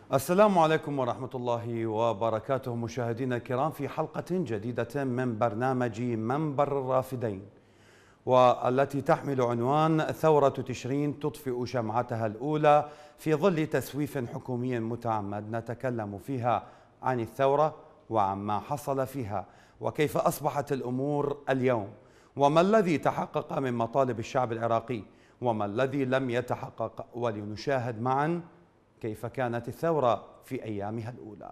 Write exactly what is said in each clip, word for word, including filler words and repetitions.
السلام عليكم ورحمة الله وبركاته مشاهدينا الكرام في حلقة جديدة من برنامج منبر الرافدين، والتي تحمل عنوان ثورة تشرين تطفئ شمعتها الأولى في ظل تسويف حكومي متعمد. نتكلم فيها عن الثورة وعما حصل فيها وكيف أصبحت الأمور اليوم، وما الذي تحقق من مطالب الشعب العراقي وما الذي لم يتحقق، ولنشاهد معا كيف كانت الثورة في أيامها الأولى.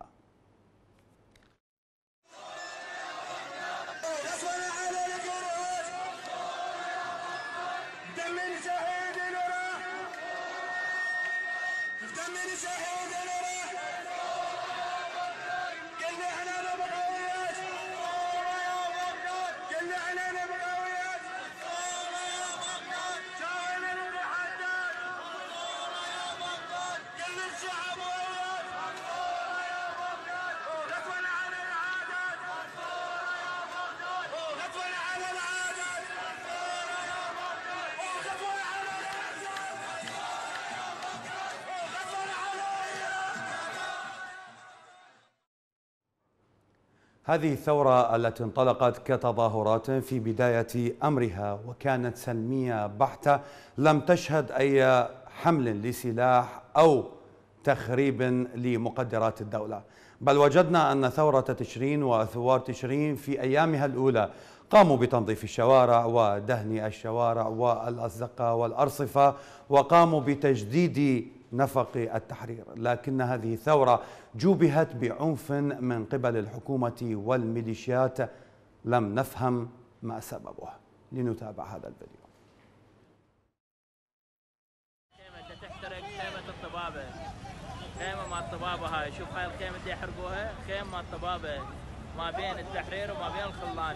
هذه الثورة التي انطلقت كتظاهرات في بداية أمرها وكانت سلمية بحتة، لم تشهد أي حمل لسلاح أو تخريب لمقدرات الدولة، بل وجدنا أن ثورة تشرين وثوار تشرين في أيامها الأولى قاموا بتنظيف الشوارع ودهن الشوارع والأزقة والأرصفة، وقاموا بتجديد نفق التحرير، لكن هذه الثورة جوبهت بعنف من قبل الحكومة والميليشيات لم نفهم ما سببه. لنتابع هذا الفيديو. خيمة تحترق، خيمة الطبابة، خيمة مع الطبابة هاي، شوف هاي الخيمة اللي يحرقوها، خيمة مع الطبابة ما بين التحرير وما بين الخلاني.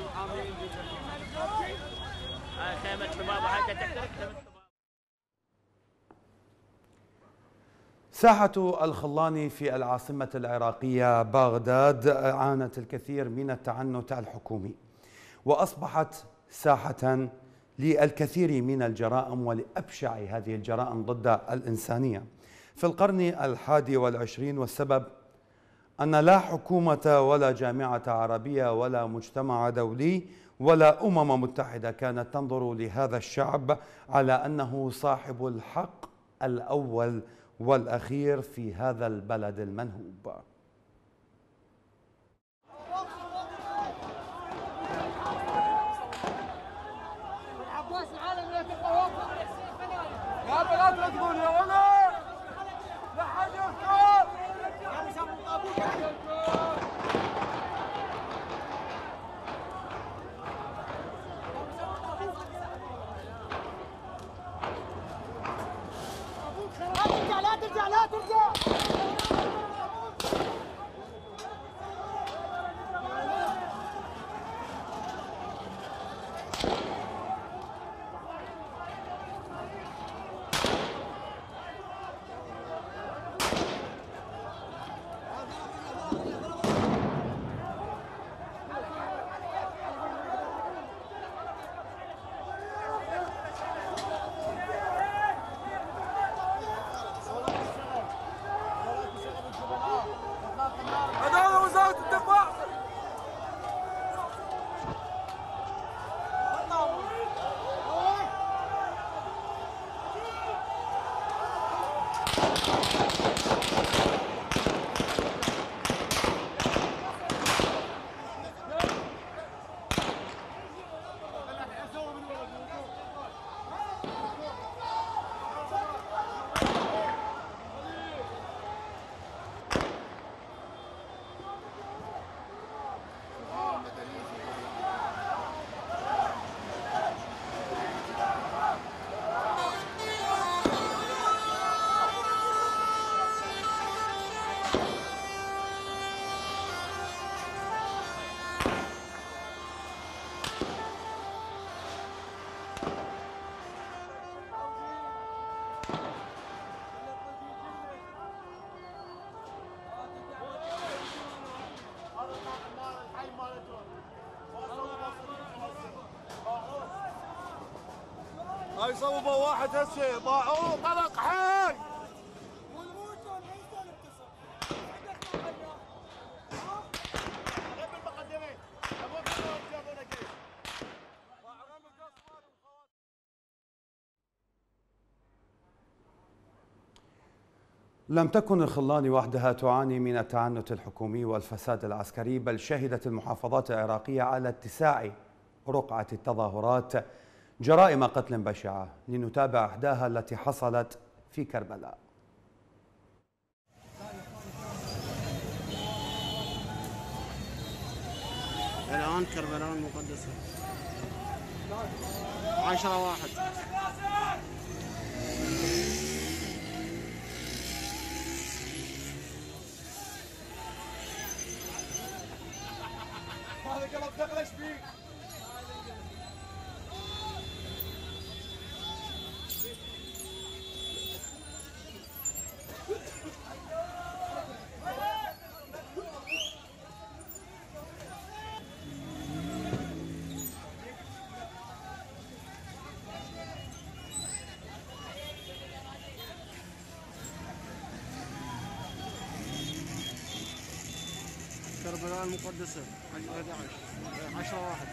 هاي خيمة الطبابة هاي تحترق خيمة الطبابة. ساحة الخلاني في العاصمة العراقية بغداد عانت الكثير من التعنت الحكومي، وأصبحت ساحة للكثير من الجرائم ولأبشع هذه الجرائم ضد الإنسانية في القرن الحادي والعشرين، والسبب أن لا حكومة ولا جامعة عربية ولا مجتمع دولي ولا أمم متحدة كانت تنظر لهذا الشعب على أنه صاحب الحق الأول والأخير في هذا البلد المنهوب. هاي صوبوا واحد هسه باعوه طلق حي. لم تكن الخلاني وحدها تعاني من التعنت الحكومي والفساد العسكري، بل شهدت المحافظات العراقية على اتساع رقعة التظاهرات جرائم قتل بشعة. لنتابع إحداها التي حصلت في كربلاء. الآن كربلاء المقدسة عشرة واحد. كربلاء المقدسة عشرة واحد.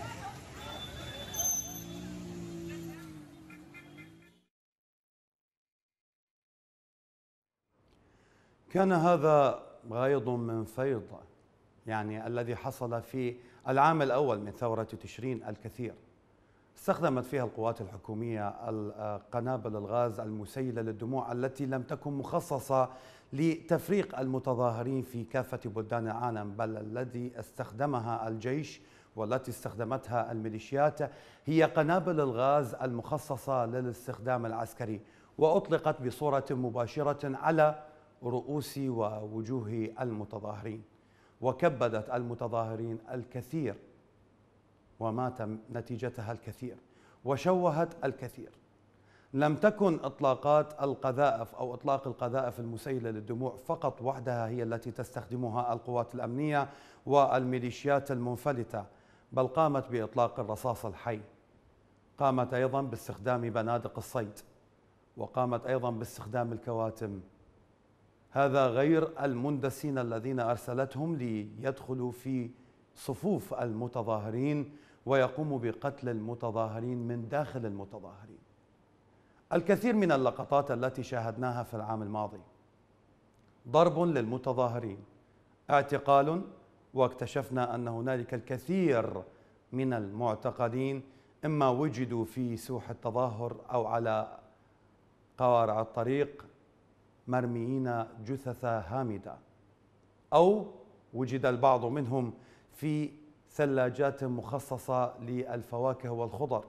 كان هذا غيض من فيض، يعني الذي حصل في العام الأول من ثورة تشرين الكثير. استخدمت فيها القوات الحكومية القنابل الغاز المسيلة للدموع التي لم تكن مخصصة لتفريق المتظاهرين في كافة بلدان العالم، بل الذي استخدمها الجيش والتي استخدمتها الميليشيات هي قنابل الغاز المخصصة للاستخدام العسكري، وأطلقت بصورة مباشرة على رؤوس ووجوه المتظاهرين، وكبدت المتظاهرين الكثير، ومات نتيجتها الكثير، وشوهت الكثير. لم تكن إطلاقات القذائف أو إطلاق القذائف المسيلة للدموع فقط وحدها هي التي تستخدمها القوات الأمنية والميليشيات المنفلتة، بل قامت بإطلاق الرصاص الحي، قامت أيضا باستخدام بنادق الصيد، وقامت أيضا باستخدام الكواتم. هذا غير المندسين الذين أرسلتهم ليدخلوا في صفوف المتظاهرين ويقوموا بقتل المتظاهرين من داخل المتظاهرين. الكثير من اللقطات التي شاهدناها في العام الماضي: ضرب للمتظاهرين، اعتقال، واكتشفنا أن هنالك الكثير من المعتقلين إما وجدوا في سوح التظاهر أو على قوارع الطريق مرميين جثث هامدة، أو وجد البعض منهم في ثلاجات مخصصة للفواكه والخضر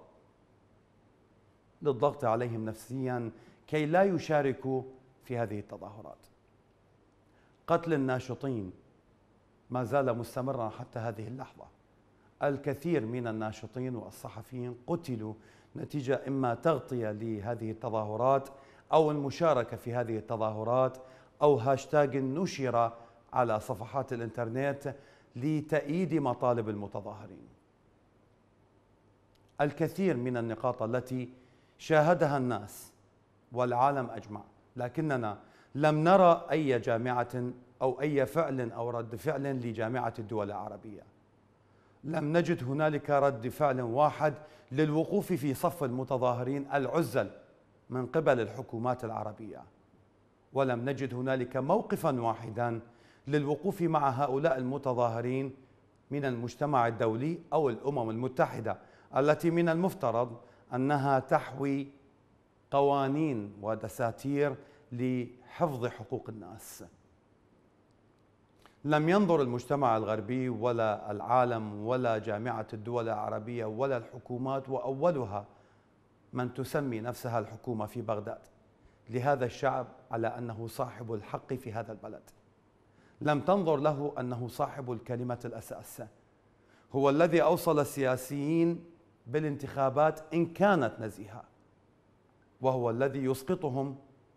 للضغط عليهم نفسيا كي لا يشاركوا في هذه التظاهرات. قتل الناشطين ما زال مستمرا حتى هذه اللحظة. الكثير من الناشطين والصحفيين قتلوا نتيجة إما تغطية لهذه التظاهرات أو المشاركة في هذه التظاهرات أو هاشتاج نشر على صفحات الإنترنت لتأييد مطالب المتظاهرين. الكثير من النقاط التي شاهدها الناس والعالم أجمع، لكننا لم نرى أي جامعة أو أي فعل أو رد فعل لجامعة الدول العربية. لم نجد هنالك رد فعل واحد للوقوف في صف المتظاهرين العزل من قبل الحكومات العربية، ولم نجد هنالك موقفا واحدا للوقوف مع هؤلاء المتظاهرين من المجتمع الدولي أو الأمم المتحدة التي من المفترض أنها تحوي قوانين ودساتير لحفظ حقوق الناس. لم ينظر المجتمع الغربي ولا العالم ولا جامعة الدول العربية ولا الحكومات، وأولها من تسمي نفسها الحكومة في بغداد، لهذا الشعب على أنه صاحب الحق في هذا البلد. لم تنظر له أنه صاحب الكلمة الأساس، هو الذي أوصل السياسيين بالانتخابات إن كانت نزيهة، وهو الذي يسقطهم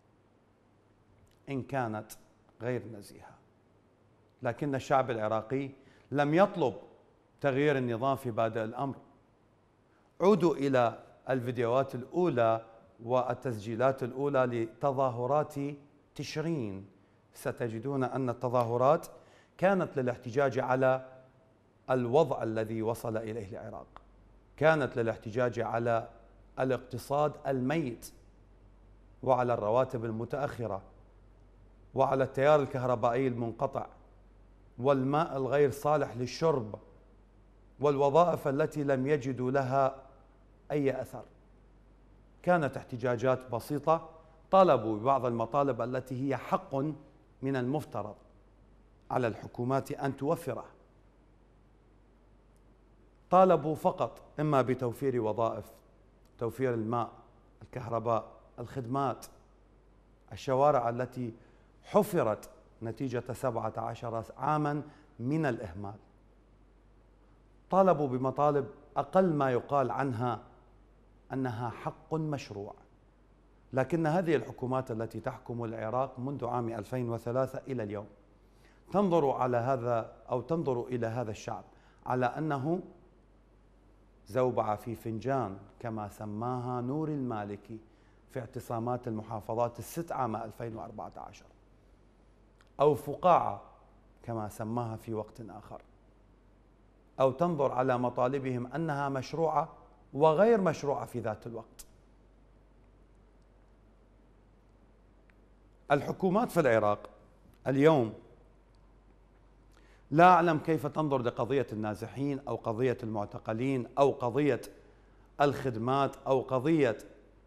إن كانت غير نزيهة. لكن الشعب العراقي لم يطلب تغيير النظام في بادئ الأمر. عودوا إلى الفيديوهات الأولى والتسجيلات الأولى لتظاهرات تشرين، ستجدون أن التظاهرات كانت للاحتجاج على الوضع الذي وصل إليه العراق، كانت للاحتجاج على الاقتصاد الميت وعلى الرواتب المتأخرة وعلى التيار الكهربائي المنقطع والماء الغير صالح للشرب والوظائف التي لم يجدوا لها أي أثر. كانت احتجاجات بسيطة، طالبوا ببعض المطالب التي هي حق من المفترض على الحكومات أن توفره. طالبوا فقط إما بتوفير وظائف، توفير الماء، الكهرباء، الخدمات، الشوارع التي حفرت نتيجة سبعة عشر عاما من الإهمال. طالبوا بمطالب أقل ما يقال عنها أنها حق مشروع. لكن هذه الحكومات التي تحكم العراق منذ عام ألفين وثلاثة إلى اليوم تنظر على هذا أو تنظر إلى هذا الشعب على أنه زوبعة في فنجان كما سماها نور المالكي في اعتصامات المحافظات الست عام ألفين وأربعة عشر، أو فقاعة كما سماها في وقت آخر، أو تنظر على مطالبهم أنها مشروعة وغير مشروعة في ذات الوقت. الحكومات في العراق اليوم لا أعلم كيف تنظر لقضية النازحين أو قضية المعتقلين أو قضية الخدمات أو قضية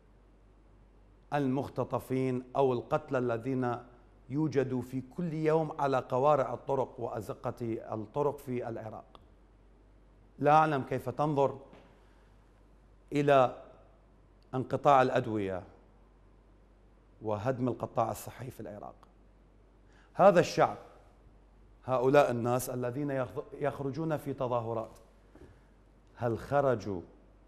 المختطفين أو القتلى الذين يوجدوا في كل يوم على قوارع الطرق وأزقة الطرق في العراق. لا أعلم كيف تنظر إلى انقطاع الأدوية وهدم القطاع الصحي في العراق. هذا الشعب، هؤلاء الناس الذين يخرجون في تظاهرات، هل خرجوا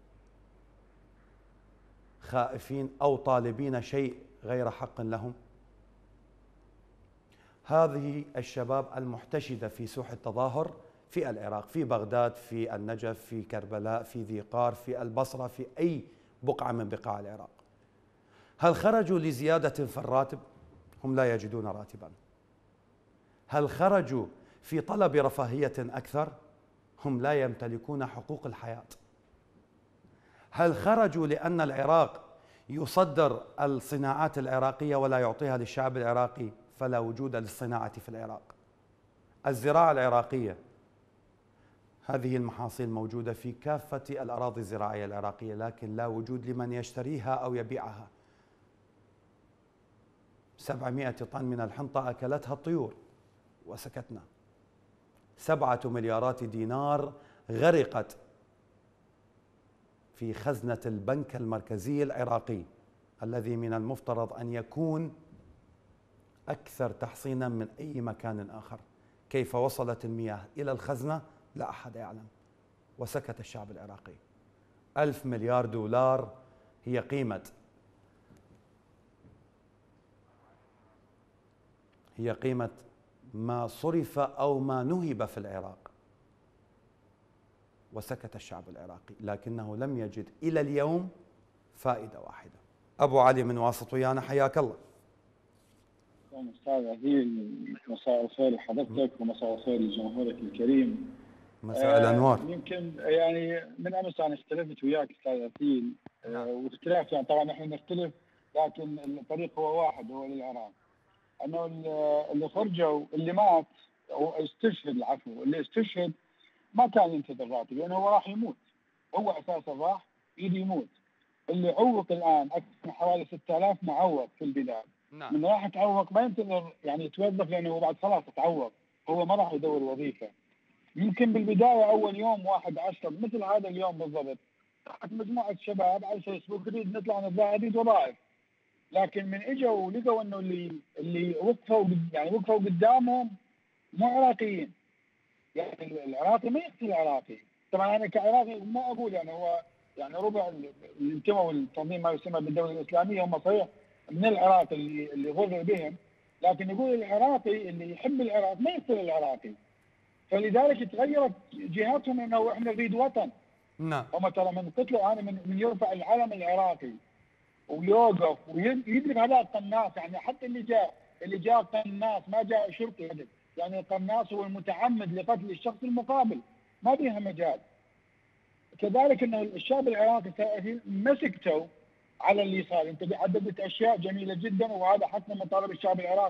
خائفين أو طالبين شيء غير حق لهم؟ هذه الشباب المحتشدة في سوح التظاهر في العراق، في بغداد، في النجف، في كربلاء، في ذي قار، في البصرة، في أي بقعة من بقاع العراق، هل خرجوا لزيادة في الراتب؟ هم لا يجدون راتبا. هل خرجوا في طلب رفاهية أكثر؟ هم لا يمتلكون حقوق الحياة. هل خرجوا لأن العراق يصدر الصناعات العراقية ولا يعطيها للشعب العراقي فلا وجود للصناعة في العراق؟ الزراعة العراقية، هذه المحاصيل موجودة في كافة الأراضي الزراعية العراقية، لكن لا وجود لمن يشتريها أو يبيعها. سبعمائة طن من الحنطة أكلتها الطيور وسكتنا. سبعة مليارات دينار غرقت في خزنة البنك المركزي العراقي الذي من المفترض أن يكون أكثر تحصينا من أي مكان آخر. كيف وصلت المياه إلى الخزنة لا أحد يعلم، وسكت الشعب العراقي. ألف مليار دولار هي قيمة هي قيمة ما صرف أو ما نهب في العراق، وسكت الشعب العراقي، لكنه لم يجد إلى اليوم فائدة واحدة. أبو علي من واسط ويانا، حياك الله. أستاذ عديل، مساء الخير لحضرتك ومساء الخير لجمهورك الكريم. مساء الأنوار. آه يمكن يعني من أمس أنا اختلفت وياك أستاذ عديل، آه واختلاف يعني طبعا نحن نختلف لكن الطريق هو واحد، هو للعراق. أنه اللي خرجوا اللي مات أو استشهد، العفو اللي استشهد ما كان ينتظر راتب لأنه هو راح يموت، هو أساسا راح يجي يموت. اللي عوق الآن أكثر من حوالي ستة آلاف معوق في البلاد. نعم. من راح يتعوق ما ينتظر يعني يتوظف لأنه بعد خلاص تعوق، هو ما راح يدور وظيفة. يمكن بالبداية أول يوم واحد عشر مثل هذا اليوم بالضبط راحت مجموعة شباب على الفيسبوك نريد نطلع نطلع نريد وظائف، لكن من اجوا ولقوا انه اللي اللي وقفوا يعني وقفوا قدامهم مو عراقيين. يعني العراقي ما يقتل العراقي. طبعا انا كعراقي ما اقول يعني هو يعني ربع اللي انتموا للتنظيم ما يسمى بالدوله الاسلاميه هم صحيح من العراق اللي اللي غر بهم، لكن يقول العراقي اللي يحب العراق ما يقتل العراقي. فلذلك تغيرت جهاتهم انه احنا نريد وطن. نعم. هم ترى من قتلوا انا من, من يرفع العلم العراقي ويوقف ويدرك هذا القناص، يعني حتى اللي جاء اللي جاء قناص ما جاء شرطي هدف، يعني القناص هو المتعمد لقتل الشخص المقابل ما فيها مجال. كذلك انه الشعب العراقي ما سكتوا على اللي صار. انت عددت اشياء جميله جدا وهذا حق من مطالب الشعب العراقي،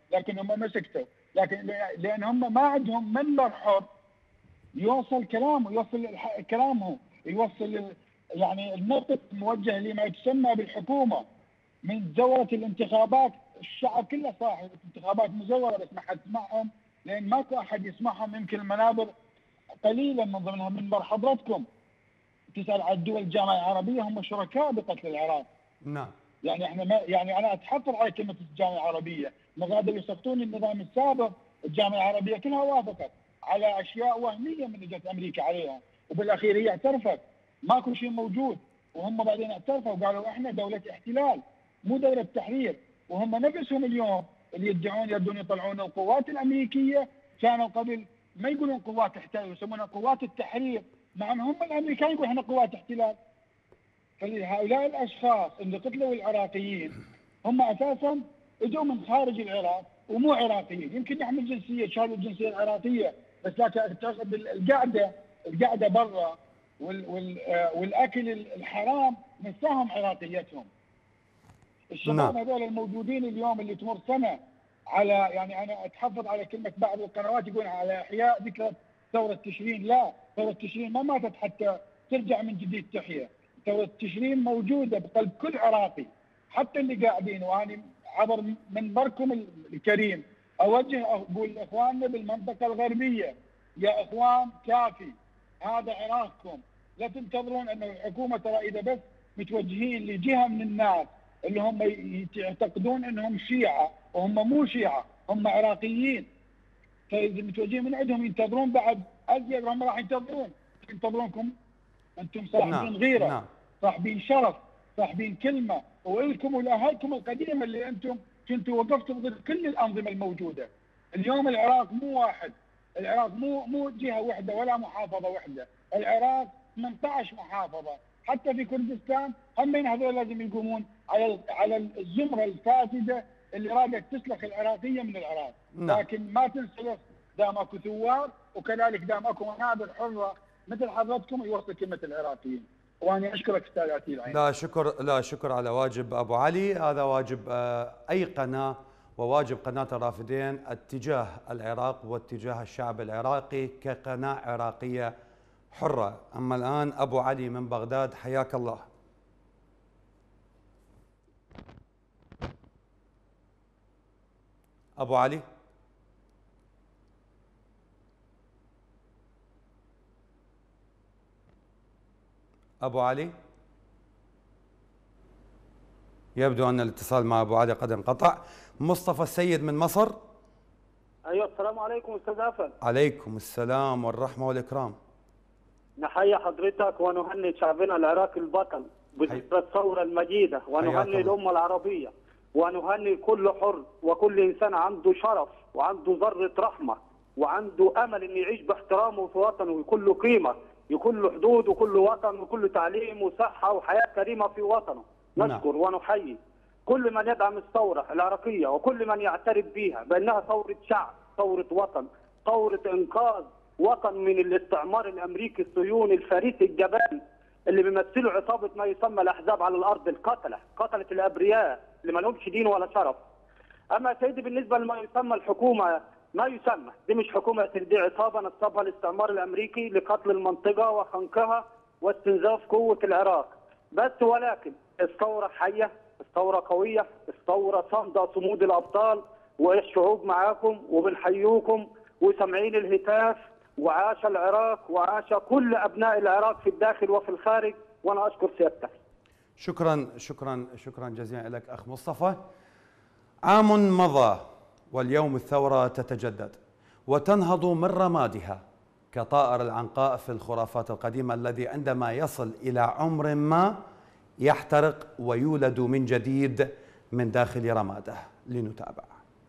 لكن هم ما سكتوا، لكن لان هم ما عندهم منبر حر يوصل كلامه، يوصل كلامه، يوصل يعني النقد موجه لما يسمى بالحكومه. من زورة الانتخابات الشعب كله صاحي، انتخابات مزوره بس ما حد يسمعهم، لان ماكو احد يسمعهم. يمكن المنابر قليلا من ضمنها منبر حضرتكم. تسال عن الدول الجامعه العربيه هم شركاء بقتل العراق. نعم. يعني احنا ما يعني انا اتحفظ على كلمه الجامعه العربيه، مغادر يسقطون النظام السابق، الجامعه العربيه كلها وافقت على اشياء وهميه من اجت امريكا عليها، وبالاخير هي اعترفت ماكو شيء موجود، وهم بعدين اعترفوا وقالوا احنا دوله احتلال مو دوله تحرير. وهم نفسهم اليوم اللي يدعون يبدون يطلعون القوات الامريكيه كانوا قبل ما يقولون قوات احتلال، يسمونها قوات التحرير، مع ان هم الامريكان يقولون احنا قوات احتلال. فهؤلاء الاشخاص اللي قتلوا العراقيين هم اساسا اجوا من خارج العراق ومو عراقيين، يمكن يحمل جنسيه، شهاده الجنسيه العراقيه، بس لكن اعتقد القعده القعده برا وال وال والاكل الحرام نساهم عراقيتهم. الشباب هذول الموجودين اليوم اللي تمر سنه على، يعني انا اتحفظ على كلمه بعض القنوات يقول على احياء ذكرى ثوره تشرين، لا، ثوره تشرين ما ماتت حتى ترجع من جديد تحيا. ثورة تشرين موجودة بقلب كل عراقي، حتى اللي قاعدين. وأنا عبر منبركم الكريم أوجه أقول لإخواننا بالمنطقة الغربية، يا إخوان كافي، هذا عراقكم، لا تنتظرون أن الحكومة ترى إذا بس متوجهين لجهة من الناس اللي هم يعتقدون أنهم شيعة، وهم مو شيعة، هم عراقيين، فإذا متوجهين من عندهم ينتظرون بعد أزيد، هم راح ينتظرون ينتظرونكم أنتم صاحبين نعم. غيرة، نعم. صاحبين شرف، صاحبين كلمة، وإلكم ولأهلكم القديمة اللي أنتم كنتوا وقفتوا ضد كل الأنظمة الموجودة. اليوم العراق مو واحد، العراق مو مو جهة واحدة ولا محافظة واحدة، العراق ثمانية عشر محافظة، حتى في كردستان هم هذول لازم يقومون على على الزمرة الفاسدة اللي رادت تسلخ العراقية من العراق. نعم. لكن ما تنسلخ دام اكو ثوار، وكذلك دام اكو منابر حرة مثل حضرتكم يوصل كلمة العراقيين. وانا اشكرك استاذ عتيل عين. لا شكر، لا شكر على واجب ابو علي، هذا واجب اي قناه وواجب قناه الرافدين اتجاه العراق واتجاه الشعب العراقي كقناه عراقيه حره. اما الان ابو علي من بغداد، حياك الله. ابو علي. أبو علي، يبدو أن الاتصال مع أبو علي قد انقطع. مصطفى السيد من مصر. أيوة، السلام عليكم أستاذ أفل. عليكم السلام والرحمة والإكرام. نحيي حضرتك ونهني شعبنا العراقي البطل بذكرى الثورة المجيدة، ونهني الأمة العربية، ونهني كل حر وكل إنسان عنده شرف وعنده ذرة رحمة وعنده أمل إنه يعيش باحترامه في وطنه ويكون له قيمة، يكون له حدود وكل له وطن وكل تعليم وصحة وحياة كريمة في وطنه. نشكر نعم. ونحيي كل من يدعم الثورة العراقية وكل من يعترف بها بأنها ثورة شعب، ثورة وطن، ثورة إنقاذ وطن من الاستعمار الأمريكي الصهيوني الفريسي الجبان اللي بيمثلوا عصابة ما يسمى الأحزاب على الأرض، القتلة، قتلة الأبرياء اللي ما لهمش دين ولا شرف. أما يا سيدي بالنسبة لما يسمى الحكومة، ما يسمى، دي مش حكومة، دي عصابة نصبها الاستعمار الأمريكي لقتل المنطقة وخنقها واستنزاف قوة العراق. بس ولكن الثورة حية، الثورة قوية، الثورة صامدة صمود الأبطال، والشعوب معاكم وبنحيوكم وسامعين الهتاف، وعاش العراق وعاش كل أبناء العراق في الداخل وفي الخارج، وأنا أشكر سيادتك. شكرا شكرا شكرا جزيلا لك أخ مصطفى. عام مضى واليوم الثورة تتجدد وتنهض من رمادها كطائر العنقاء في الخرافات القديمة الذي عندما يصل إلى عمر ما يحترق ويولد من جديد من داخل رماده. لنتابع.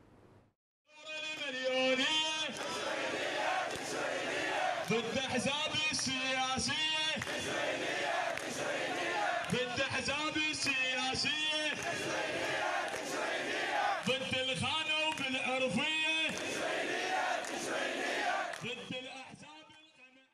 ضد احزاب السياسيه، ضد احزاب السياسيه، ضد الخانه وبالعرفيه، ضد الاحزاب القمعيه.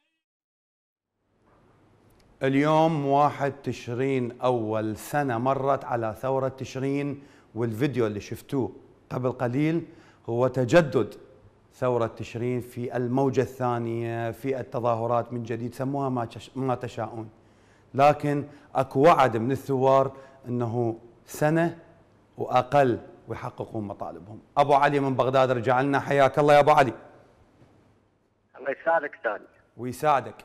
اليوم واحد تشرين، اول سنه مرت على ثوره تشرين، والفيديو اللي شفتوه قبل قليل هو تجدد ثورة تشرين في الموجة الثانية، في التظاهرات من جديد، سموها ما ما تشاءون، لكن اكو وعد من الثوار انه سنة واقل ويحققون مطالبهم. ابو علي من بغداد رجع لنا، حياك الله يا ابو علي. الله يسعدك استاذ. ويساعدك.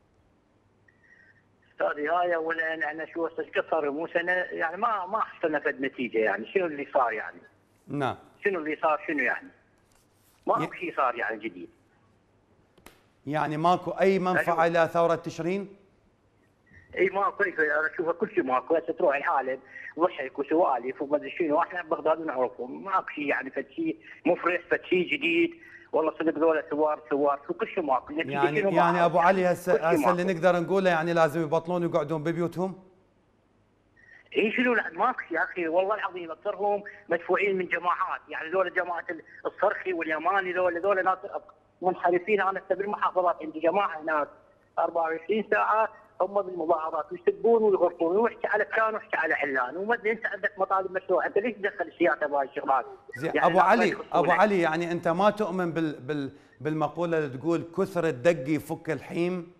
استاذي هاي اولا انا شو ايش قصر مو سنه يعني ما ما حصلنا فد نتيجه يعني شنو اللي صار يعني؟ نعم. شنو اللي صار شنو يعني؟ ما ي... اكو شيء صار يعني جديد. يعني ماكو اي منفعه الى ثوره تشرين؟ اي ماكو، انا اشوفها كل شيء ماكو، هسه تروح العالم ضحك وسوالف وما ادري شنو، احنا ببغداد نعرفهم، ماكو شيء يعني فد شيء مفرح، فد شيء جديد، والله صدق ذولا ثوار ثوار كل شيء ماكو. يعني يعني ابو علي هسه هسه اللي نقدر نقوله يعني لازم يبطلون ويقعدون ببيوتهم؟ اي شنو لا ماكو يا اخي والله العظيم، اكثرهم مدفوعين من جماعات، يعني ذولا جماعه الصرخي واليماني، ذولا ذولا ناس منحرفين. انا هسه بالمحافظات عندي جماعه هناك أربعة وعشرين ساعه هم بالمظاهرات ويسبون ويغرقون ويحكي على كان ويحكي على علان، وما ادري انت عندك مطالب مشروع، انت ليش تدخل السياسه بهاي الشغلات؟ زين يعني ابو علي ابو علي يعني انت ما تؤمن بال بال بالمقوله اللي تقول كثر الدق يفك الحيم؟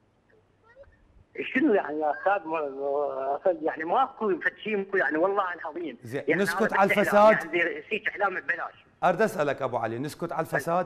شنو يعني يا استاذ يعني ماكو شيء يعني والله العظيم. زين يعني نسكت على الفساد؟ يعني سيت اعلام ببلاش. اريد اسالك ابو علي، نسكت على الفساد؟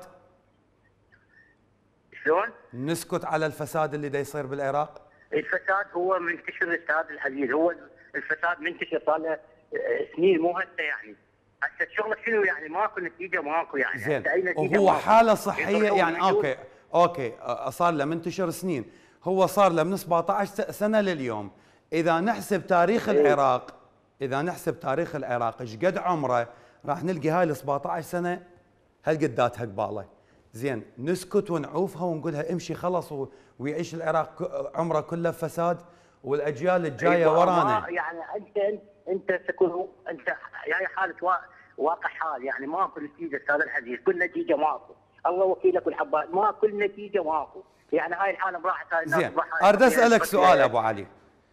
شلون؟ نسكت على الفساد اللي دا يصير بالعراق؟ الفساد هو منتشر استاذ العزيز، هو الفساد منتشر صار له سنين مو هسه يعني. هسه الشغله شنو يعني ماكو نتيجه ماكو يعني. زين وهو حاله صحيه يعني اوكي اوكي صار له منتشر سنين، هو صار له من سبعة عشر سنه لليوم، اذا نحسب تاريخ العراق اذا نحسب تاريخ العراق ايش قد عمره راح نلقي هاي ال سبعة عشر سنه هالقد داتها قباله. زين نسكت ونعوفها ونقولها امشي خلص ويعيش العراق عمره كله فساد والاجيال الجايه ورانا؟ يعني انت انت تكون انت يعني حاله واقع حال يعني ماكو نتيجه استاذ العزيز، كل نتيجه ماكو، الله وكيلك والحبايب ما كل نتيجه ماكو، يعني هاي العالم راحت هاي الناس. زين اريد اسالك سؤال ابو علي،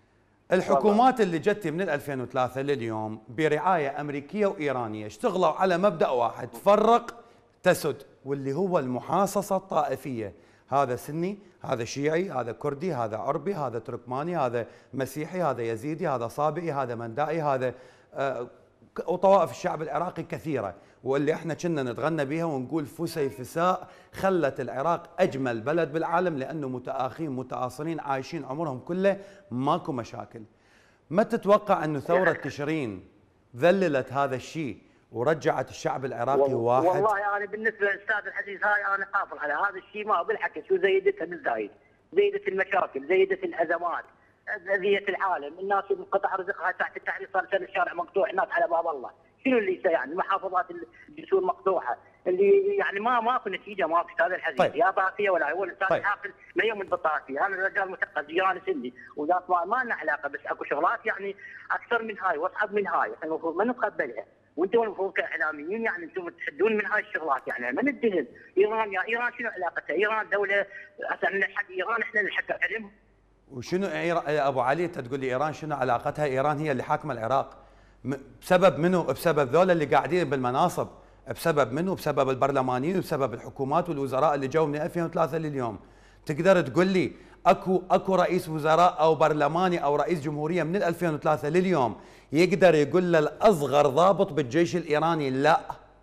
الحكومات اللي جت من ألفين وثلاثة لليوم برعايه امريكيه وايرانيه اشتغلوا على مبدا واحد، فرق تسد، واللي هو المحاصصه الطائفيه، هذا سني، هذا شيعي، هذا كردي، هذا عربي، هذا تركماني، هذا مسيحي، هذا يزيدي، هذا صابئي، هذا مندائي، هذا آه وطوائف الشعب العراقي كثيره، واللي احنا كنا نتغنى بها ونقول فسيفساء خلت العراق اجمل بلد بالعالم لانه متآخين متآصلين عايشين عمرهم كله ماكو مشاكل. ما تتوقع انه ثوره تشرين ذللت هذا الشيء ورجعت الشعب العراقي واحد؟ والله يعني بالنسبه للاستاذ العزيز هاي انا حافظ على هذا الشيء، ما بالحكي شو زيدتها بالزايد، زيدت المشاكل، زيدت الازمات، اذيه العالم، الناس انقطع رزقها تحت التحرير، صار سنه الشارع مقطوع، الناس على باب الله، شنو اللي يعني المحافظات الجسور مقطوعه، اللي يعني ما ماكو نتيجه ماكو استاذ العزيز. طيب. يا باقيه ولا هو الاستاذ طيب. الحافل ما يوم البطاقي، انا رجال مثقف جيران سني وذات ما, ما لنا علاقه، بس اكو شغلات يعني اكثر من هاي واصعب من هاي، احنا المفروض ما نتقبلها، وانتم المفروض كاعلاميين يعني انتم تحدون من هاي الشغلات، يعني ما ندهن ايران، يا ايران شنو علاقتها؟ ايران دوله اصلا من حق ايران احنا اللي حق علم. وشنو يا ابو علي انت تقول لي ايران شنو علاقتها؟ ايران هي اللي حاكمه العراق، بسبب منو؟ بسبب ذولا اللي قاعدين بالمناصب، بسبب منو؟ بسبب البرلمانيين وبسبب الحكومات والوزراء اللي جو من ألفين وثلاثة لليوم. تقدر تقول لي اكو اكو رئيس وزراء او برلماني او رئيس جمهوريه من ألفين وثلاثة لليوم يقدر يقول للاصغر ضابط بالجيش الايراني لا؟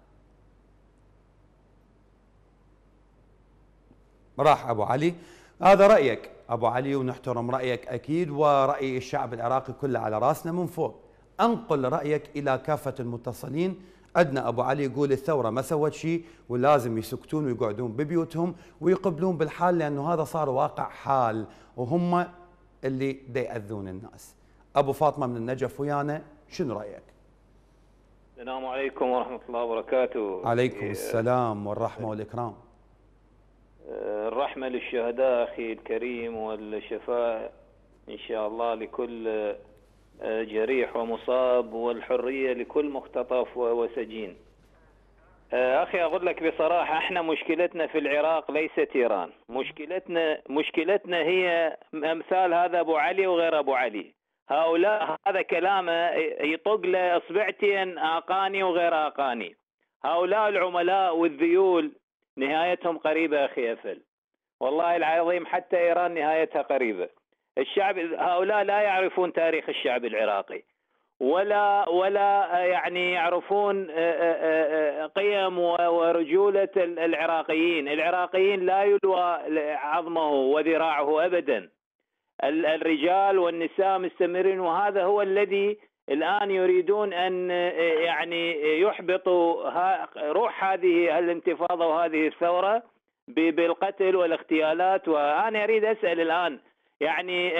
راح ابو علي، هذا رايك ابو علي ونحترم رايك اكيد، وراي الشعب العراقي كله على راسنا من فوق. انقل رايك الى كافه المتصلين. عندنا ابو علي يقول الثوره ما سوت شيء ولازم يسكتون ويقعدون ببيوتهم ويقبلون بالحال، لانه هذا صار واقع حال وهم اللي دا ياذون الناس. ابو فاطمه من النجف ويانا، شنو رايك؟ السلام عليكم ورحمه الله وبركاته. عليكم السلام والرحمه والاكرام. الرحمه للشهداء اخي الكريم، والشفاء ان شاء الله لكل جريح ومصاب، والحرية لكل مختطف وسجين. أخي أقول لك بصراحة احنا مشكلتنا في العراق ليست إيران، مشكلتنا مشكلتنا هي أمثال هذا أبو علي وغير أبو علي، هؤلاء هذا كلامه يطق له إصبعتين آقاني وغير آقاني، هؤلاء العملاء والذيول نهايتهم قريبة أخي أفل، والله العظيم حتى إيران نهايتها قريبة. الشعب هؤلاء لا يعرفون تاريخ الشعب العراقي، ولا ولا يعني يعرفون قيم ورجولة العراقيين. العراقيين لا يلوى عظمه وذراعه أبدا. الرجال والنساء مستمرين، وهذا هو الذي الآن يريدون أن يعني يحبطوا روح هذه الانتفاضة وهذه الثورة بالقتل والاغتيالات. وأنا أريد أسأل الآن يعني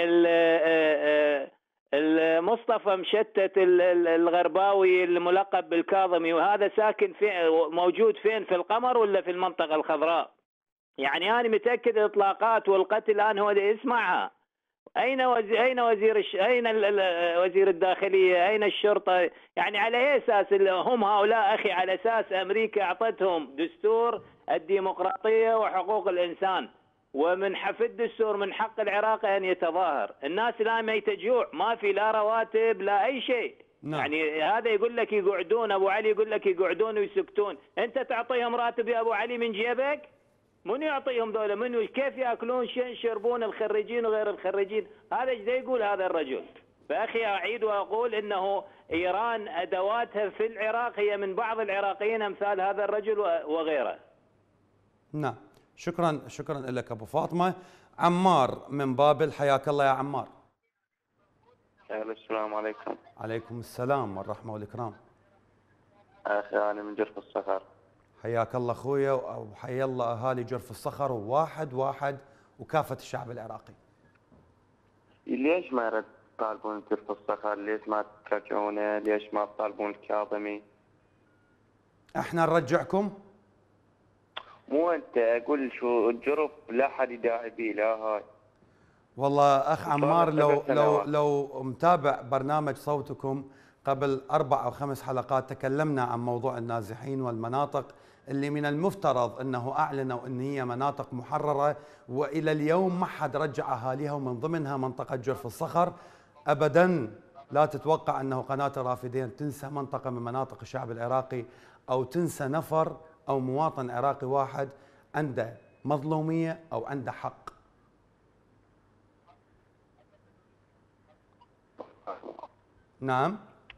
المصطفى مشتت الغرباوي الملقب بالكاظمي، وهذا ساكن في موجود فين، في القمر ولا في المنطقة الخضراء؟ يعني أنا متأكد الإطلاقات والقتل الآن هو اللي يسمعها. أين وزير أين وزير الش... أين وزير الداخلية؟ أين الشرطة؟ يعني على أي أساس هم هؤلاء أخي؟ على أساس أمريكا أعطتهم دستور الديمقراطية وحقوق الإنسان، ومن حفظ الدستور من حق العراقي أن يتظاهر. الناس الآن ما يتجوع، ما في لا رواتب لا أي شيء. نعم. يعني هذا يقول لك يقعدون، أبو علي يقول لك يقعدون ويسكتون. أنت تعطيهم راتب يا أبو علي من جيبك؟ من يعطيهم دولة؟ من كيف يأكلون شين يشربون الخريجين وغير الخريجين؟ هذا ايش يقول هذا الرجل؟ فأخي أعيد وأقول إنه إيران أدواتها في العراق هي من بعض العراقيين أمثال هذا الرجل وغيره. نعم، شكرا شكرا لك أبو فاطمة. عمار من بابل، حياك الله يا عمار. السلام عليكم. عليكم السلام والرحمة والإكرام. أخي أنا من جرف الصخر. حياك الله أخويا، وحيا الله أهالي جرف الصخر وواحد واحد وكافة الشعب العراقي. ليش ما تطالبون جرف الصخر؟ ليش ما ترجعونه؟ ليش ما تطالبون الكاظمي؟ احنا نرجعكم؟ مو انت، اقول شو الجرف لا حد يداعي به لا هاي. والله اخ عمار، لو لو لو متابع برنامج صوتكم قبل اربع او خمس حلقات تكلمنا عن موضوع النازحين والمناطق اللي من المفترض انه اعلنوا ان هي مناطق محرره، والى اليوم ما حد رجع اهاليها، ومن ضمنها منطقه جرف الصخر. ابدا لا تتوقع انه قناه الرافدين تنسى منطقه من مناطق الشعب العراقي، او تنسى نفر او مواطن عراقي واحد عنده مظلوميه او عنده حق. نعم.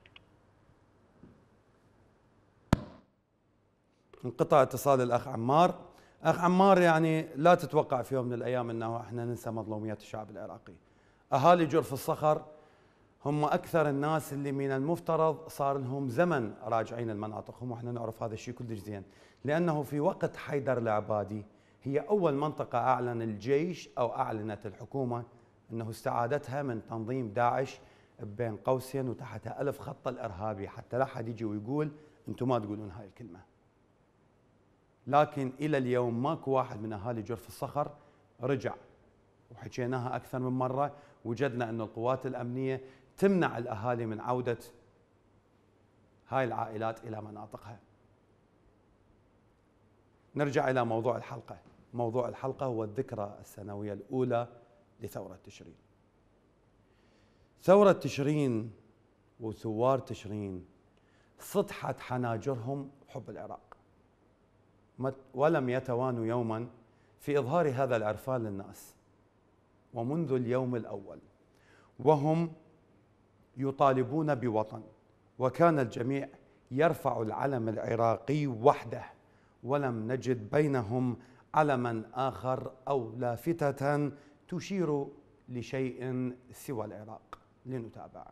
انقطع اتصال الاخ عمار. اخ عمار، يعني لا تتوقع في يوم من الايام انه احنا ننسى مظلوميات الشعب العراقي. اهالي جرف الصخر هم اكثر الناس اللي من المفترض صار لهم زمن راجعين لمناطقهم، واحنا نعرف هذا الشيء كلش زين، لانه في وقت حيدر العبادي هي اول منطقه اعلن الجيش او اعلنت الحكومه انه استعادتها من تنظيم داعش بين قوسين وتحتها ألف خط الارهابي، حتى لا حد يجي ويقول انتم ما تقولون هاي الكلمه. لكن الى اليوم ماكو واحد من اهالي جرف الصخر رجع، وحكيناها اكثر من مره، وجدنا ان القوات الامنيه تمنع الاهالي من عوده هاي العائلات الى مناطقها. نرجع الى موضوع الحلقه. موضوع الحلقه هو الذكرى السنويه الاولى لثوره تشرين. ثوره تشرين وثوار تشرين سطحت حناجرهم بحب العراق، ولم يتوانوا يوما في إظهار هذا العرفان للناس، ومنذ اليوم الأول وهم يطالبون بوطن، وكان الجميع يرفع العلم العراقي وحده، ولم نجد بينهم علما آخر أو لافتة تشير لشيء سوى العراق. لنتابع.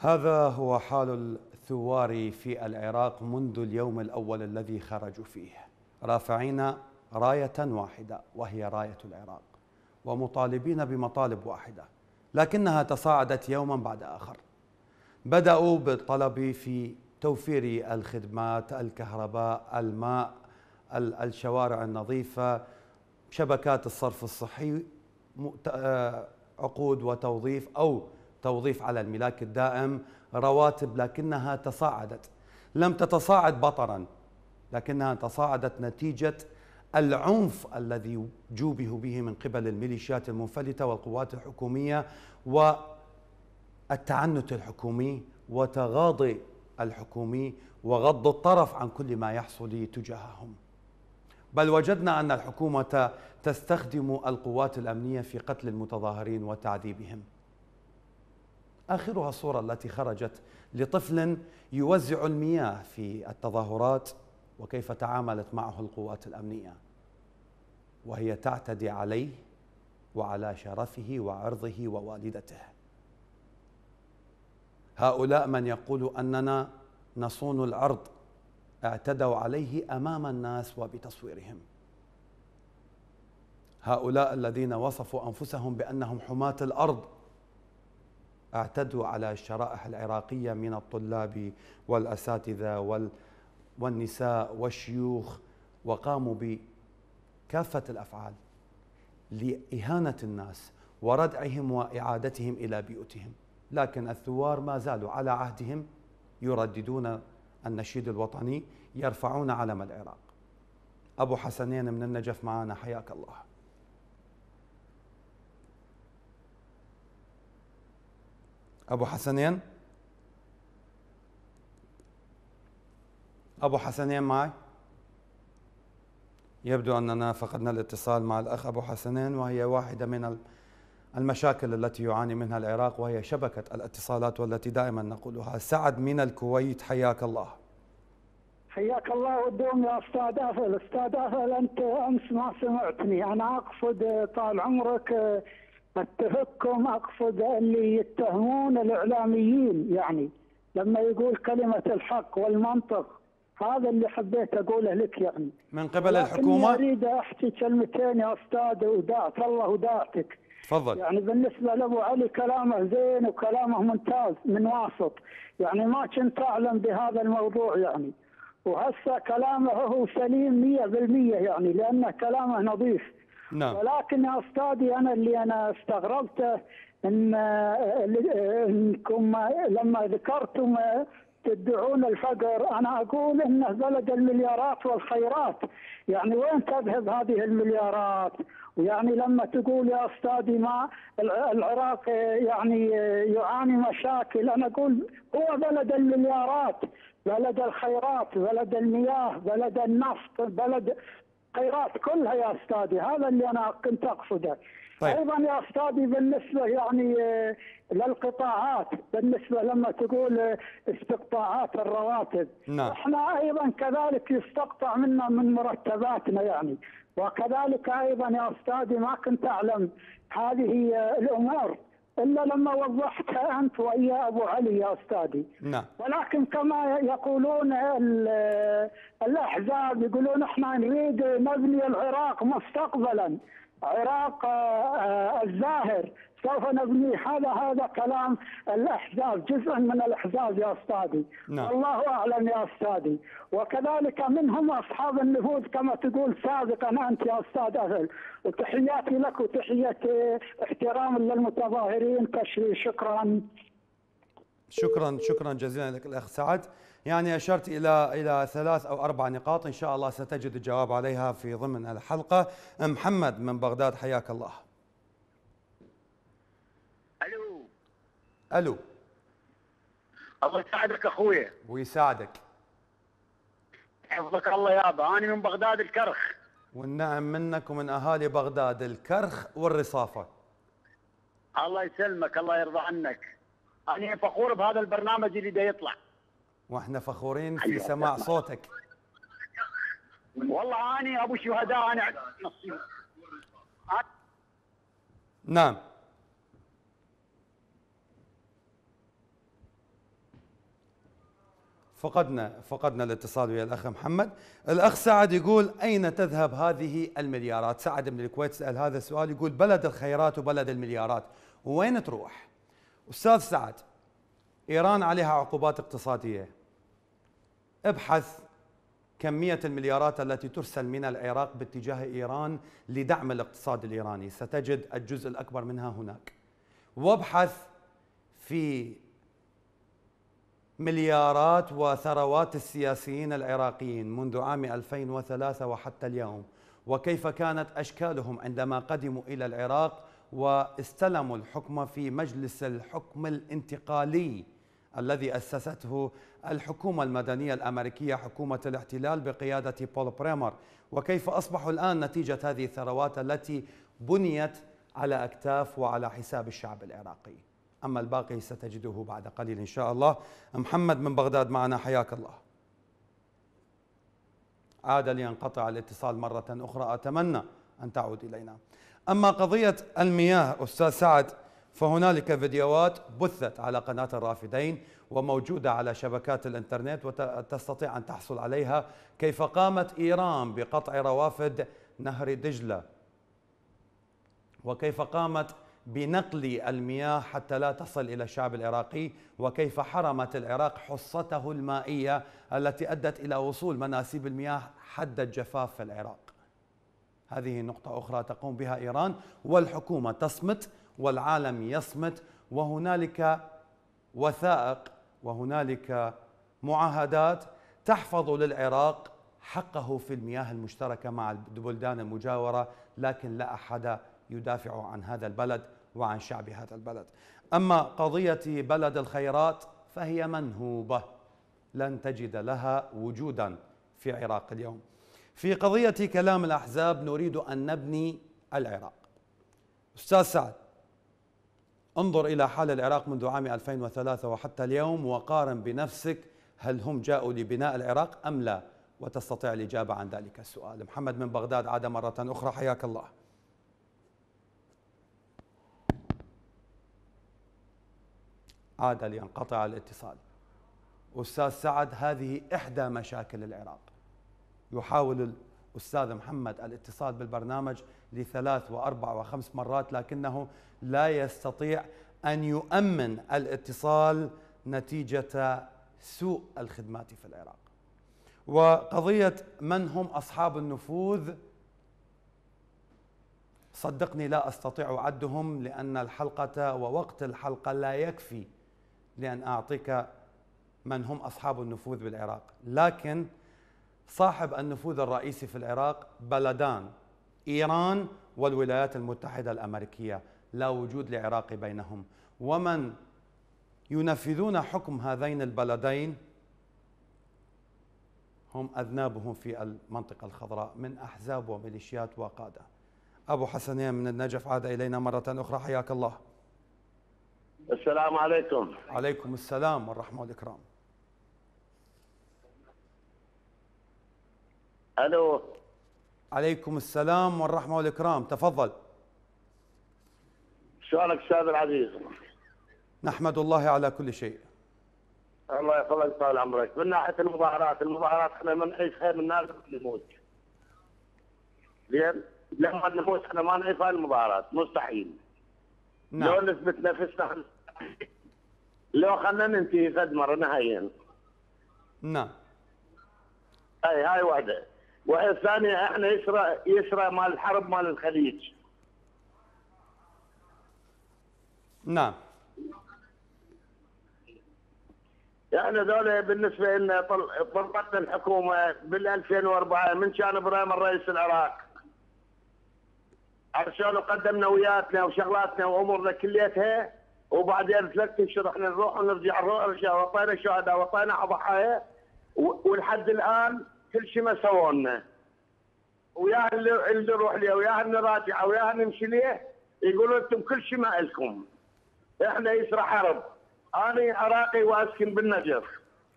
هذا هو حال الثوار في العراق منذ اليوم الأول الذي خرجوا فيه، رافعين راية واحدة وهي راية العراق، ومطالبين بمطالب واحدة، لكنها تصاعدت يوما بعد آخر. بدأوا بالطلب في توفير الخدمات، الكهرباء، الماء، الشوارع النظيفة، شبكات الصرف الصحي، عقود وتوظيف أو توظيف على الملاك الدائم، رواتب، لكنها تصاعدت. لم تتصاعد بطرا، لكنها تصاعدت نتيجة العنف الذي جوبه به من قبل الميليشيات المنفلتة والقوات الحكومية والتعنت الحكومي وتغاضي الحكومي وغض الطرف عن كل ما يحصل تجاههم. بل وجدنا أن الحكومة تستخدم القوات الأمنية في قتل المتظاهرين وتعذيبهم. آخرها الصورة التي خرجت لطفل يوزع المياه في التظاهرات وكيف تعاملت معه القوات الأمنية، وهي تعتدي عليه وعلى شرفه وعرضه ووالدته. هؤلاء من يقول أننا نصون العرض اعتدوا عليه أمام الناس وبتصويرهم. هؤلاء الذين وصفوا أنفسهم بأنهم حماة الأرض اعتدوا على الشرائح العراقية من الطلاب والأساتذة والنساء والشيوخ، وقاموا بكافة الأفعال لإهانة الناس وردعهم وإعادتهم إلى بيوتهم. لكن الثوار ما زالوا على عهدهم، يرددون النشيد الوطني، يرفعون علم العراق. أبو حسنين من النجف معنا، حياك الله. أبو حسنين، أبو حسنين معي؟ يبدو أننا فقدنا الاتصال مع الأخ أبو حسنين، وهي واحدة من المشاكل التي يعاني منها العراق، وهي شبكة الاتصالات والتي دائما نقولها. سعد من الكويت، حياك الله. حياك الله والدوم يا أستاذ أفل. أستاذ أفل، أنت أمس ما سمعتني، أنا أقصد طال عمرك اتهكم، اقصد اللي يتهمون الاعلاميين، يعني لما يقول كلمه الحق والمنطق، هذا اللي حبيت اقوله لك يعني من قبل الحكومه. اريد احكي كلمتين يا استاذ وداعت الله وداعتك. تفضل. يعني بالنسبه لابو علي كلامه زين وكلامه ممتاز من واسط، يعني ما كنت اعلم بهذا الموضوع يعني، وهسه كلامه هو سليم مية بالمية يعني، لانه كلامه نظيف. نعم. ولكن يا استاذي انا اللي انا استغربته ان انكم لما ذكرتم تدعون الفقر، انا اقول انه بلد المليارات والخيرات، يعني وين تذهب هذه المليارات؟ ويعني لما تقول يا استاذي ما العراق يعني يعاني مشاكل، انا اقول هو بلد المليارات، بلد الخيرات، بلد المياه، بلد النفط، بلد خيرات كلها يا استاذي. هذا اللي انا كنت اقصده. طيب. ايضا يا استاذي بالنسبه يعني للقطاعات، بالنسبه لما تقول استقطاعات الرواتب، نعم. احنا ايضا كذلك يستقطع منا من مرتباتنا يعني، وكذلك ايضا يا استاذي ما كنت اعلم هذه الامور الا لما وضحتها انت ويا ابو علي يا استاذي. نعم. ولكن كما يقولون الاحزاب، يقولون احنا نريد نبني العراق مستقبلا، عراق الزاهر سوف نبني. هذا هذا كلام الاحزاب، جزء من الاحزاب يا استاذي. نعم. والله اعلم يا استاذي. وكذلك منهم اصحاب النفوذ كما تقول سابقا انت يا استاذ أهل. وتحياتي لك وتحيه احترام للمتظاهرين. تشري. شكرا. شكرا شكرا جزيلا لك الاخ سعد. يعني اشرت الى الى ثلاث او اربع نقاط ان شاء الله ستجد الجواب عليها في ضمن الحلقه. محمد من بغداد، حياك الله. الو. الو. الله يساعدك اخويا. ويساعدك. حفظك الله يابا، انا من بغداد الكرخ. والنعم منك ومن اهالي بغداد الكرخ والرصافه. الله يسلمك، الله يرضى عنك. انا فخور بهذا البرنامج اللي دا يطلع. واحنا فخورين في سماع صوتك. والله اني ابو شهداء، انا نصيب. نعم. فقدنا فقدنا الاتصال ويا الأخ محمد. الأخ سعد يقول أين تذهب هذه المليارات؟ سعد من الكويت سأل هذا السؤال، يقول بلد الخيرات وبلد المليارات، وين تروح؟ أستاذ سعد، إيران عليها عقوبات اقتصادية، ابحث كمية المليارات التي ترسل من العراق باتجاه إيران لدعم الاقتصاد الإيراني، ستجد الجزء الأكبر منها هناك. وابحث في مليارات وثروات السياسيين العراقيين منذ عام ألفين وثلاثة وحتى اليوم، وكيف كانت أشكالهم عندما قدموا إلى العراق واستلموا الحكم في مجلس الحكم الانتقالي الذي أسسته الحكومة المدنية الأمريكية حكومة الاحتلال بقيادة بول بريمر، وكيف أصبحوا الآن نتيجة هذه الثروات التي بنيت على أكتاف وعلى حساب الشعب العراقي. أما الباقي ستجده بعد قليل إن شاء الله. محمد من بغداد معنا، حياك الله. عاد لينقطع الاتصال مرة أخرى، أتمنى أن تعود إلينا. أما قضية المياه أستاذ سعد، فهنالك فيديوهات بثت على قناة الرافدين وموجودة على شبكات الإنترنت وتستطيع أن تحصل عليها، كيف قامت إيران بقطع روافد نهر دجلة، وكيف قامت بنقل المياه حتى لا تصل إلى الشعب العراقي، وكيف حرمت العراق حصته المائية التي أدت إلى وصول مناسيب المياه حد الجفاف في العراق. هذه نقطة أخرى تقوم بها إيران، والحكومة تصمت والعالم يصمت، وهنالك وثائق وهنالك معاهدات تحفظ للعراق حقه في المياه المشتركة مع البلدان المجاورة، لكن لا أحد يدافع عن هذا البلد وعن شعب هذا البلد. أما قضية بلد الخيرات فهي منهوبة، لن تجد لها وجودا في العراق اليوم. في قضية كلام الأحزاب نريد أن نبني العراق. أستاذ سعد، انظر إلى حال العراق منذ عام ألفين وثلاثة وحتى اليوم وقارن بنفسك، هل هم جاءوا لبناء العراق أم لا؟ وتستطيع الإجابة عن ذلك السؤال. محمد من بغداد عاد مرة أخرى، حياك الله. عاد لينقطع الاتصال. أستاذ سعد، هذه إحدى مشاكل العراق. يحاول الأستاذ محمد الاتصال بالبرنامج لثلاث وأربع وخمس مرات، لكنه لا يستطيع أن يؤمن الاتصال نتيجة سوء الخدمات في العراق. وقضية من هم أصحاب النفوذ، صدقني لا أستطيع عدهم، لأن الحلقة ووقت الحلقة لا يكفي لأن أعطيك من هم أصحاب النفوذ بالعراق. لكن صاحب النفوذ الرئيسي في العراق بلدان، إيران والولايات المتحدة الأمريكية، لا وجود لعراقي بينهم. ومن ينفذون حكم هذين البلدين هم أذنابهم في المنطقة الخضراء من أحزاب وميليشيات وقادة. أبو حسنين من النجف عاد إلينا مرة أخرى، حياك الله. السلام عليكم. عليكم السلام والرحمة والإكرام. ألو. عليكم السلام والرحمة والإكرام، تفضل. شلونك أستاذ العزيز؟ نحمد الله على كل شيء. الله يحفظك طال عمرك. من ناحية المظاهرات، المظاهرات احنا ما نعيش خير من الناس اللي نموت. زين؟ لما نموت احنا ما نعيش هاي المظاهرات، مستحيل. نعم. لو نثبت نفسنا، لو خلنا ننتهي فد مرة نهائيا. نعم. اي هاي واحدة. والثانية الثانية احنا يسرى يسرى مال الحرب مال الخليج. نعم. احنا ذولا بالنسبة لنا طلبتنا الحكومة بال ألفين وأربعة من كان ابراهيم الرئيس العراق. عشان قدمنا وياتنا وشغلاتنا وامورنا كليتها، وبعدين ثلاث اشهر احنا نروح ونرجع نرجع وطينا شهداء وطينا ضحايا، ولحد الان كل شيء ما سووا لنا. ويا اللي اللي نروح له ويا اللي نراجع ويا نمشي له يقولوا انتم كل شيء ما الكم. احنا يسرى حرب. انا عراقي واسكن بالنجف.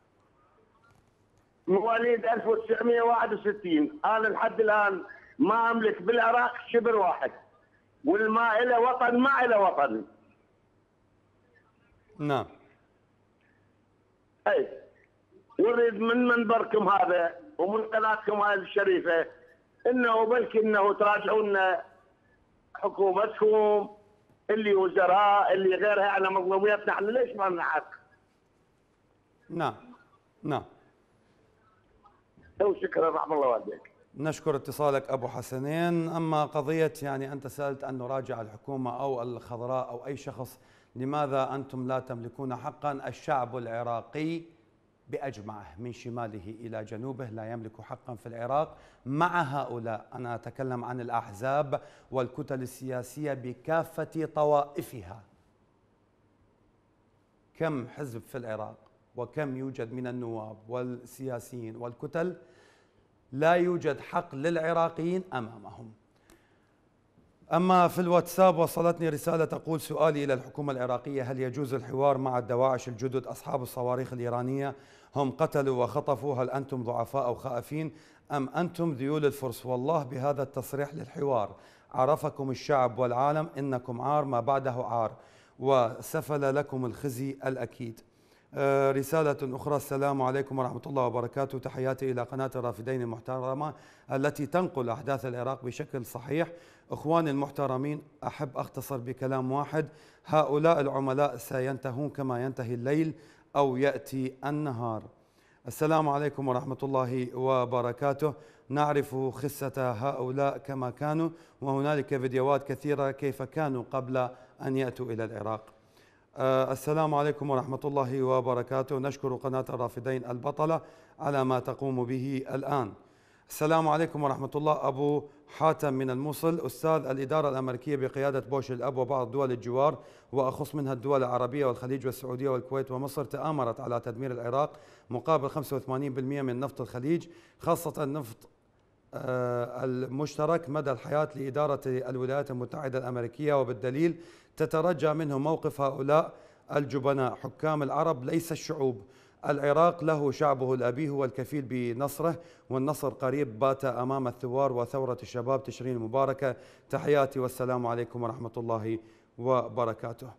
مواليد ألف وتسعمئة وواحد وستين، انا لحد الان ما املك بالعراق شبر واحد، والما له وطن ما له وطن. نعم. اي ونريد من منبركم هذا ومن قناتكم هذه الشريفه انه بلكي انه تراجعون حكومتكم اللي وزراء اللي غيرها على مظلوميتنا، احنا ليش ما لنا حق؟ نعم نعم. وشكرا رحم الله والديك. نشكر اتصالك أبو حسنين. أما قضية يعني أنت سألت أن نراجع الحكومة أو الخضراء أو أي شخص، لماذا أنتم لا تملكون حقا؟ الشعب العراقي بأجمعه من شماله إلى جنوبه لا يملك حقا في العراق. مع هؤلاء أنا أتكلم عن الأحزاب والكتل السياسية بكافة طوائفها. كم حزب في العراق وكم يوجد من النواب والسياسيين والكتل، لا يوجد حق للعراقيين أمامهم. أما في الواتساب وصلتني رسالة تقول: سؤالي إلى الحكومة العراقية، هل يجوز الحوار مع الدواعش الجدد أصحاب الصواريخ الإيرانية؟ هم قتلوا وخطفوا، هل أنتم ضعفاء أو خائفين أم أنتم ذيول الفرس؟ والله بهذا التصريح للحوار عرفكم الشعب والعالم إنكم عار ما بعده عار وسفل لكم الخزي الأكيد. آه رسالة أخرى: السلام عليكم ورحمة الله وبركاته، تحياتي إلى قناة الرافدين المحترمة التي تنقل أحداث العراق بشكل صحيح. أخواني المحترمين، أحب أختصر بكلام واحد: هؤلاء العملاء سينتهون كما ينتهي الليل أو يأتي النهار. السلام عليكم ورحمة الله وبركاته. نعرف خسة هؤلاء كما كانوا، وهنالك فيديوهات كثيرة كيف كانوا قبل أن يأتوا إلى العراق. آه السلام عليكم ورحمة الله وبركاته. نشكر قناة الرافدين البطلة على ما تقوم به الآن. السلام عليكم ورحمة الله. أبو حاتم من الموصل: أستاذ، الإدارة الأمريكية بقيادة بوش الأب وبعض دول الجوار وأخص منها الدول العربية والخليج والسعودية والكويت ومصر تآمرت على تدمير العراق مقابل خمسة وثمانين بالمئة من نفط الخليج، خاصة النفط آه المشترك مدى الحياة لإدارة الولايات المتحدة الأمريكية، وبالدليل تترجى منه موقف هؤلاء الجبناء حكام العرب ليس الشعوب. العراق له شعبه الأبي هو الكفيل بنصره، والنصر قريب بات أمام الثوار وثورة الشباب تشرين المباركة. تحياتي والسلام عليكم ورحمة الله وبركاته.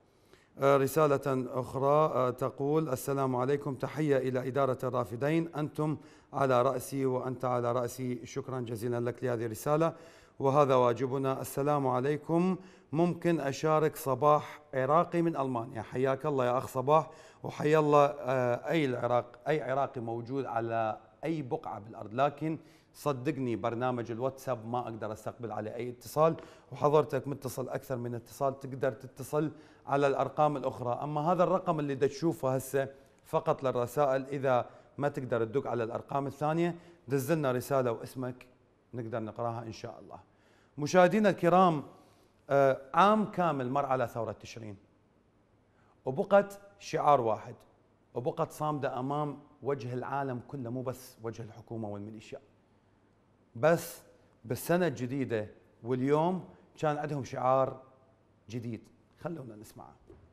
رسالة أخرى تقول: السلام عليكم، تحية إلى إدارة الرافدين، أنتم على رأسي وأنت على رأسي. شكرا جزيلا لك لهذه الرسالة وهذا واجبنا. السلام عليكم، ممكن أشارك صباح عراقي من ألمانيا؟ حياك الله يا أخ صباح، وحيا الله أي العراق أي عراقي موجود على أي بقعة بالأرض، لكن صدقني برنامج الواتساب ما أقدر أستقبل عليه أي اتصال، وحضرتك متصل أكثر من اتصال تقدر تتصل على الأرقام الأخرى. أما هذا الرقم اللي دا تشوفه هسه فقط للرسائل، إذا ما تقدر تدق على الأرقام الثانية دزلنا رسالة واسمك نقدر نقراها إن شاء الله. مشاهدينا الكرام، عام كامل مر على ثورة تشرين وبقت شعار واحد وبقت صامدة أمام وجه العالم كله، مو بس وجه الحكومة والميليشيا بس. بالسنة الجديدة واليوم كان عندهم شعار جديد، خلونا نسمعه.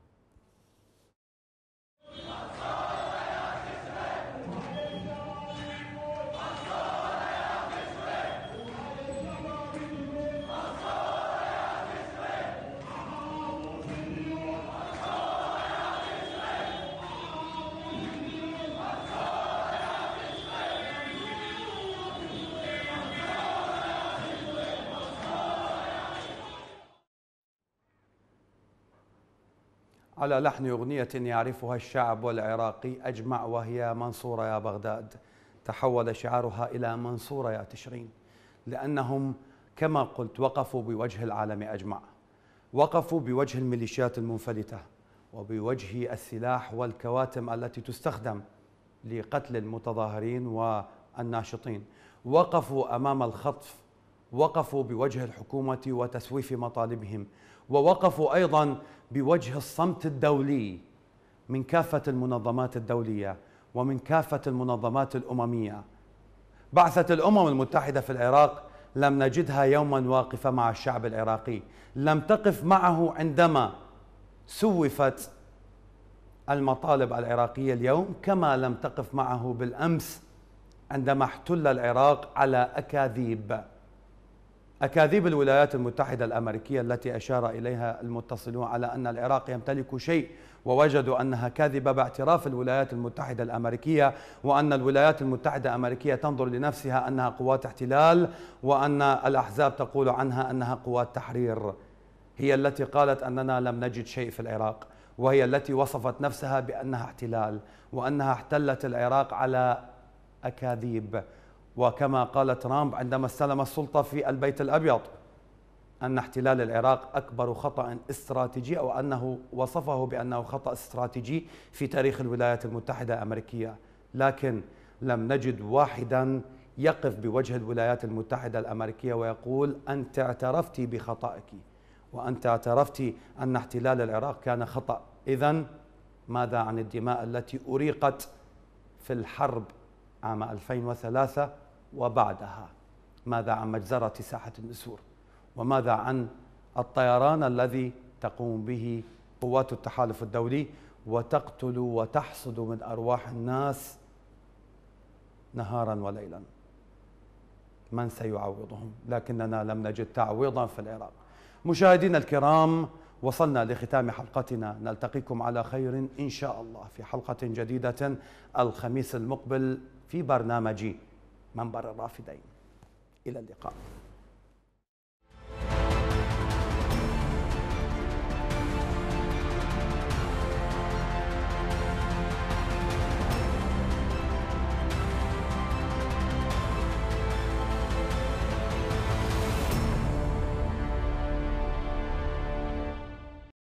على لحن أغنية يعرفها الشعب العراقي أجمع، وهي منصورة يا بغداد. تحول شعارها إلى منصورة يا تشرين، لأنهم كما قلت وقفوا بوجه العالم أجمع، وقفوا بوجه الميليشيات المنفلتة وبوجه السلاح والكواتم التي تستخدم لقتل المتظاهرين والناشطين، وقفوا أمام الخطف، وقفوا بوجه الحكومة وتسويف مطالبهم، ووقفوا أيضا بوجه الصمت الدولي من كافة المنظمات الدولية ومن كافة المنظمات الأممية. بعثة الأمم المتحدة في العراق لم نجدها يوما واقفة مع الشعب العراقي، لم تقف معه عندما سوفت المطالب العراقية اليوم، كما لم تقف معه بالأمس عندما احتل العراق على أكاذيب أكاذيب الولايات المتحدة الأمريكية التي أشار إليها المتصلون على أن العراق يمتلك شيء ووجدوا أنها كاذبة باعتراف الولايات المتحدة الأمريكية، وأن الولايات المتحدة الأمريكية تنظر لنفسها أنها قوات احتلال، وأن الأحزاب تقول عنها أنها قوات تحرير. هي التي قالت أننا لم نجد شيء في العراق، وهي التي وصفت نفسها بأنها احتلال، وأنها احتلت العراق على أكاذيب. وكما قال ترامب عندما استلم السلطة في البيت الأبيض أن احتلال العراق أكبر خطأ استراتيجي، أو أنه وصفه بأنه خطأ استراتيجي في تاريخ الولايات المتحدة الأمريكية. لكن لم نجد واحدا يقف بوجه الولايات المتحدة الأمريكية ويقول أنت اعترفتِ بخطأك، وأنت اعترفتِ أن احتلال العراق كان خطأ. إذن ماذا عن الدماء التي أريقت في الحرب عام ألفين وثلاثة وبعدها؟ ماذا عن مجزرة ساحة النسور؟ وماذا عن الطيران الذي تقوم به قوات التحالف الدولي وتقتل وتحصد من أرواح الناس نهارا وليلا؟ من سيعوضهم؟ لكننا لم نجد تعويضا في العراق. مشاهدينا الكرام، وصلنا لختام حلقتنا، نلتقيكم على خير إن شاء الله في حلقة جديدة الخميس المقبل في برنامج منبر الرافدين. إلى اللقاء.